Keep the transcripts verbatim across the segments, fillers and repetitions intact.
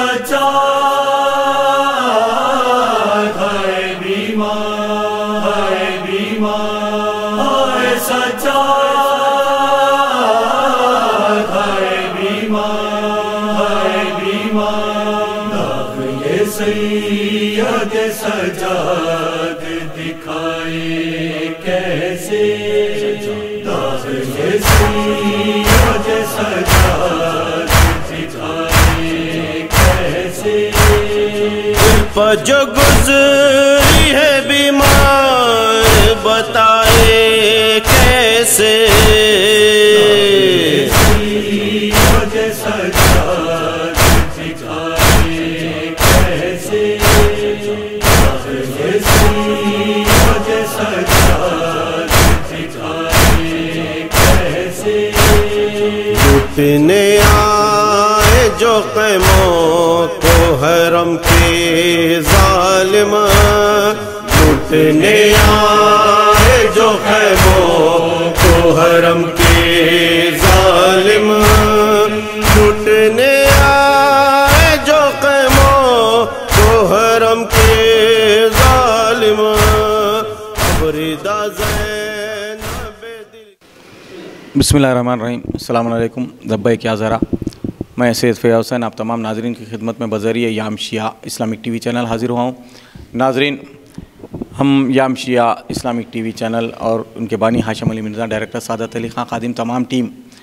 سجاد ہائے بیمار ہائے بیمار ہائے سجاد ہائے بیمار ہائے بیمار داغ یہ سید سجاد دکھائے کیسے داغ یہ سید سجاد دکھائے کیسے پر جو گزری ہے بیمار بتائے کیسے سید سجاد دکھائے کیسے سید سجاد دکھائے کیسے لوٹنے آئے جو خیموں کو حرم کے ظالم لوٹنے آئے جو خیموں کو حرم کے ظالم لوٹنے آئے جو خیموں کو حرم کے ظالم ابریدہ زینب دل. بسم اللہ الرحمن الرحیم. السلام علیکم. لبیک یا ذرا. میں سید فیاض حسین آپ تمام ناظرین کی خدمت میں بذریعہ یام شیعہ اسلامک ٹی وی چینل حاضر ہوا ہوں. ناظرین، ہم یام شیعہ اسلامک ٹی وی چینل اور ان کے بانی ہاشم علی مرزا، ڈائریکٹر سعادت علی خان خادم، تمام ٹیم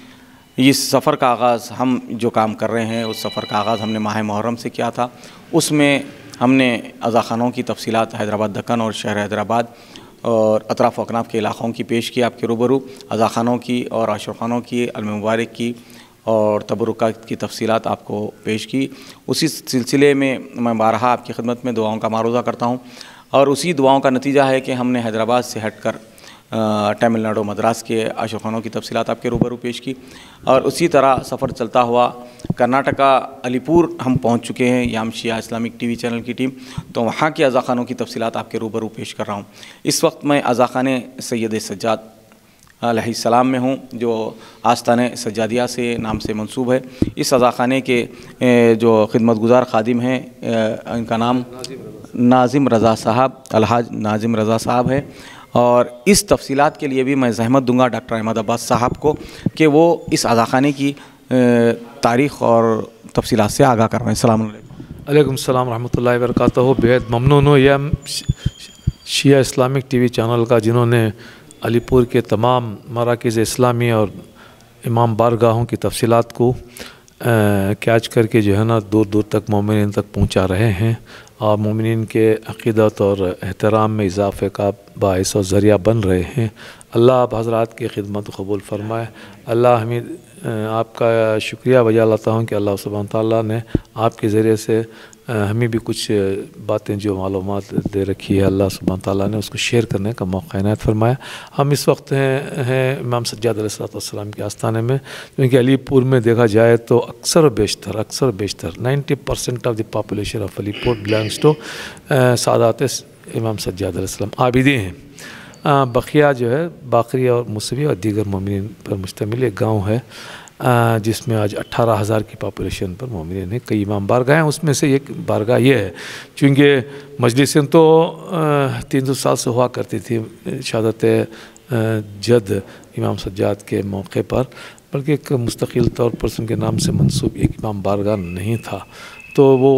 اس سفر کا آغاز ہم جو کام کر رہے ہیں اس سفر کا آغاز ہم نے ماہ محرم سے کیا تھا. اس میں ہم نے عزاخانوں کی تفصیلات حیدرآباد دکن اور شہر حیدرآباد اور اطراف و اکناف کے علاقوں کی پیش کی آپ کے روبرو. عزاخانوں کی اور عاشقانوں کی، علم مبارک کی اور تبرکات کی تفصیلات آپ کو پیش کی. اسی سلسلے میں میں بارہا آپ کی خدمت میں دعاؤں کا معروضہ کرتا ہوں، اور اسی دعاؤں کا نتیجہ ہے کہ ہم نے حیدرآباد سے ہٹ کر تمل ناڈو مدراس کے عاشقانوں کی تفصیلات آپ کے روبرو پیش کی. اور اسی طرح سفر چلتا ہوا کرناٹکا علی پور ہم پہنچ چکے ہیں یام شیعہ اسلامک ٹی وی چینل کی ٹیم، تو وہاں کے عزاخانوں کی تفصیلات آپ کے روبرو پیش کر رہا ہوں. اس وقت میں عزاخانے سید سجاد علیہ السلام میں ہوں، جو آستانِ سجادیہ سے نام سے منسوب ہے. اس عزاخانے کے جو خدمت گزار خادم ہیں ان کا نام ناظم رضا صاحب، الحاج ناظم رضا صاحب ہے. اور اس تفصیلات کے لیے بھی میں زحمت دوں گا ڈاکٹر احمد عباس صاحب کو کہ وہ اس عزاخانے کی تاریخ اور تفصیلات سے آگاہ کروائیں. السلام علیکم. علیکم السلام ورحمۃ اللہ وبرکاتہ. بےحد ممنون ہوں یہ شیعہ اسلامک ٹی وی چینل کا، جنہوں نے علی پور کے تمام مراکز اسلامی اور امام بارگاہوں کی تفصیلات کو کیچ کر کے جو ہے نا دور دور تک مومنین تک پہنچا رہے ہیں، اور مومنین کے عقیدت اور احترام میں اضافے کا باعث اور ذریعہ بن رہے ہیں. اللہ آپ حضرات کی خدمت قبول فرمائے. اللہ ہمیں آپ کا شکریہ بجا لاتا ہوں کہ اللہ سبحانہ تعالیٰ نے آپ کے ذریعے سے ہمیں بھی کچھ باتیں جو معلومات دے رکھی ہے، اللہ سبحانہ تعالیٰ نے اس کو شیئر کرنے کا موقع عنایت فرمایا. ہم اس وقت ہیں ہیں امام سجاد علیہ السلام کے آستانے میں، کیونکہ علی پور میں دیکھا جائے تو اکثر و بیشتر اکثر و بیشتر ninety percent of the population of Alipur belongs to سعادات امام سجاد علیہ السلام عابدین ہیں. بقیہ جو ہے باقری اور مصوی اور دیگر مومنین پر مشتمل ایک گاؤں ہے جس میں آج اٹھارہ ہزار کی پاپولیشن پر مومنین ہیں. کئی امام بارگاہ ہیں، اس میں سے ایک بارگاہ یہ ہے، چونکہ مجلسیں تو تین سو سال سے ہوا کرتی تھی شہادت جد امام سجاد کے موقع پر، بلکہ ایک مستقل طور پر ان کے نام سے منسوب ایک امام بارگاہ نہیں تھا. تو وہ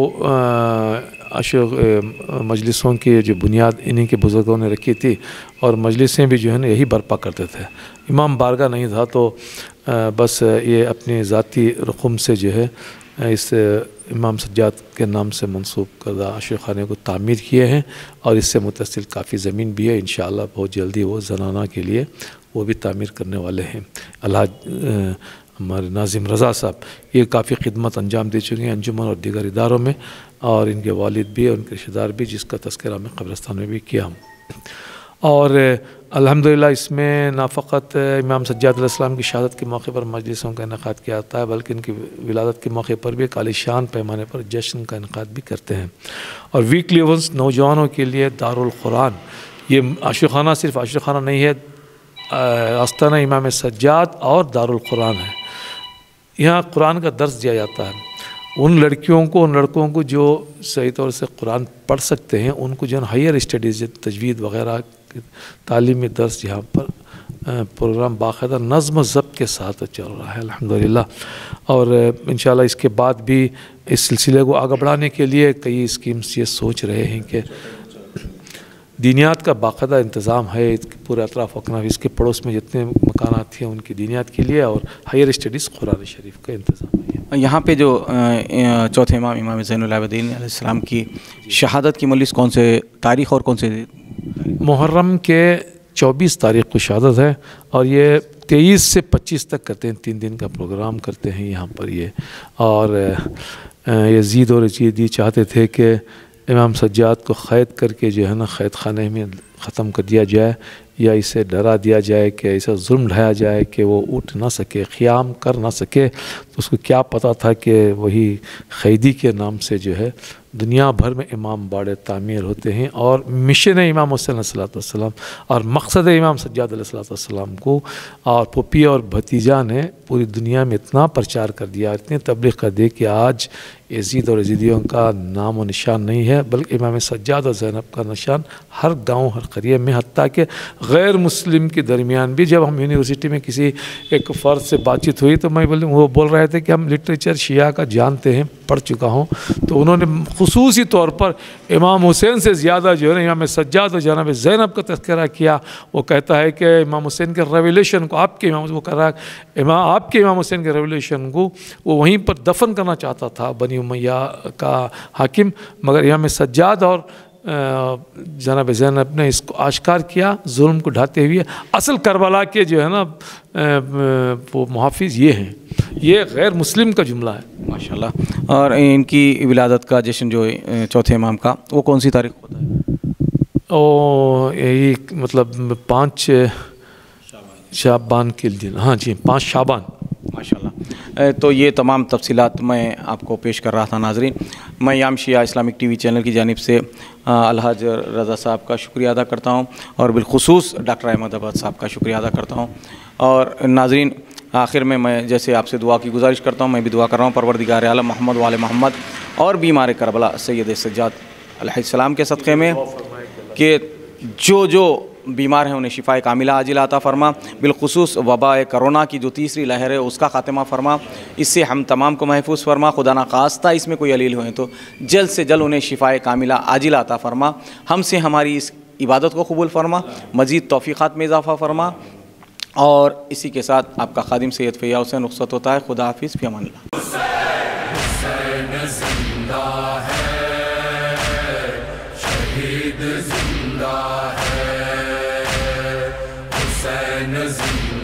عاشق مجلسوں کی جو بنیاد انہی کے بزرگوں نے رکھی تھی، اور مجلسیں بھی جو ہے نا یہی برپا کرتے تھے. امام بارگاہ نہیں تھا، تو بس یہ اپنی ذاتی رقم سے جو ہے اس امام سجاد کے نام سے منسوب کردہ عاشق خانے کو تعمیر کیے ہیں، اور اس سے متصل کافی زمین بھی ہے. انشاءاللہ بہت جلدی وہ زنانہ کے لیے وہ بھی تعمیر کرنے والے ہیں. الحاج ہمارے ناظم رضا صاحب یہ کافی خدمت انجام دے چکے ہیں انجمن اور دیگر اداروں میں، اور ان کے والد بھی اور ان کے رشتہ دار بھی، جس کا تذکرہ میں قبرستان میں بھی کیا ہوں. اور الحمدللہ اس میں نہ فقط امام سجاد علیہ السلام کی شہادت کے موقع پر مجلسوں کا انعقاد کیا جاتا ہے، بلکہ ان کی ولادت کے موقع پر بھی عالی شان پیمانے پر جشن کا انعقاد بھی کرتے ہیں. اور ویکلی ونس نوجوانوں کے لیے دارالقرآن، یہ عاشق خانہ صرف عاشق خانہ نہیں ہے، آستانہ امام سجاد اور دارالقرآن ہے. یہاں قرآن کا درس دیا جاتا ہے، उन लड़कियों को उन लड़कों को जो सही तौर से कुरान पढ़ सकते हैं उनको जो हायर स्टडीज़ तजवीद वगैरह तालीमी दर्स यहाँ पर प्रोग्राम बाकायदा नज़्म ज़ब्त के साथ चल रहा है अल्हम्दुलिल्लाह। और इंशाल्लाह इसके बाद भी इस सिलसिले को आगे बढ़ाने के लिए कई स्कीम्स ये सोच रहे हैं कि दीनियात का बाकायदा इंतज़ाम है पूरे अतराफ़ अकनाफ इसके पड़ोस में जितने मकानात हैं उनकी दीनियात के लिए और हायर स्टडीज़ कुरान शरीफ का इंतज़ाम है। यहाँ पे जो चौथे इमाम इमाम ज़ैनुल आबिदीन अलैहिस्सलाम की शहादत की मजलिस कौन से तारीख़ और कौन से मुहर्रम के चौबीस तारीख़ को शहादत है और ये तेईस से पच्चीस तक करते हैं, तीन दिन का प्रोग्राम करते हैं यहाँ पर ये। और यजीद और यजीदी चाहते थे कि इमाम सज्जाद को क़ैद करके जो है ना क़ैद खाने में ख़त्म कर दिया जाए या इसे डरा दिया जाए कि ऐसा जुल्म ढाया जाए कि वो उठ ना सके, क़याम कर ना सके। तो उसको क्या पता था कि वही क़ैदी के नाम से जो है दुनिया भर में इमाम बाड़े तामीर होते हैं और मिशन इमाम हुसैन अलैहिस्सलाम और मकसद इमाम सज्जाद अलैहिस्सलाम को और पुपी और भतीजा ने पूरी दुनिया में इतना प्रचार कर दिया, इतनी तबलीग कर दी कि आज यजीद और यजीदियों का नाम व निशान नहीं है बल्कि इमाम सज्जाद और ज़ैनब का निशान हर गांव हर करिए में, हत्ता कि गैर मुस्लिम के दरमियान भी। जब हम यूनिवर्सिटी में किसी एक फ़र्द से बातचीत हुई तो मैं बोल वो बोल रहे थे कि हम लिटरेचर शिया का जानते हैं, पढ़ चुका हूँ। तो उन्होंने खुसूसी तौर पर इमाम हुसैन से ज़्यादा जो है ना इमाम सज्जाद और जनाब ज़ैनब का तज़किरा किया। वो कहता है कि इमाम हुसैन के रेवलेशन को आपके इमाम वो कर रहा है इमाम आपके इमाम हुसैन के रेवलेशन को वो वहीं पर दफन करना चाहता था बनी उमैया का हाकिम, मगर इमाम सज्जाद और जनाब ज़ैनब ने इसको आश्कार किया जुल्म को ढाते हुए। असल करबला के जो है ना वो मुहाफिज ये हैं, ये गैर मुस्लिम का जुमला है माशाल्लाह। और इनकी विलादत का जश्न जो चौथे इमाम का वो कौन सी तारीख़ होता है? ओ यही मतलब पाँच शाबान के दिन, हाँ जी पाँच शाबान माशाल्लाह। तो ये तमाम तफसीलात मैं आपको पेश कर रहा था नाज़रीन। मैं याम शिया इस्लामिक टीवी चैनल की जानिब से अलहाज रज़ा साहब का शुक्रिया अदा करता हूँ और बिलखुसूस डॉक्टर अहमद अब्बास साहब का शुक्रिया अदा करता हूँ। और नाज़रीन आखिर में मैं जैसे आपसे दुआ की गुजारिश करता हूँ, मैं भी दुआ कर रहा हूँ परवरदिगार आलम मोहम्मद वाले मोहम्मद और बीमार करबला सैयद सज्जाद अलैहिस्सलाम के सदक़े में कि जो जो बीमार हैं उन्हें शिफाए कामिला आजिला अता फरमा। बिलखुसूस वबा करोना की जो तीसरी लहर है उसका ख़ात्मा फरमा, इससे हम तमाम को महफूज फरमा। खुदा ना खास्ता इसमें कोई अलील हुए तो जल्द से जल्द उन्हें शिफाए कामिला आजिला अता फरमा। हमसे हमारी इस इबादत को कबूल फरमा, मज़ीद तौफ़ीक़ात में इजाफ़ा फरमा। और इसी के साथ आपका खादिम सैयद फ़ैयाज़ हुसैन रुख़्सत होता है। खुदा हाफ़िज़, फ़ी अमानिल्लाह। जिंदा है हुसैन जिंदा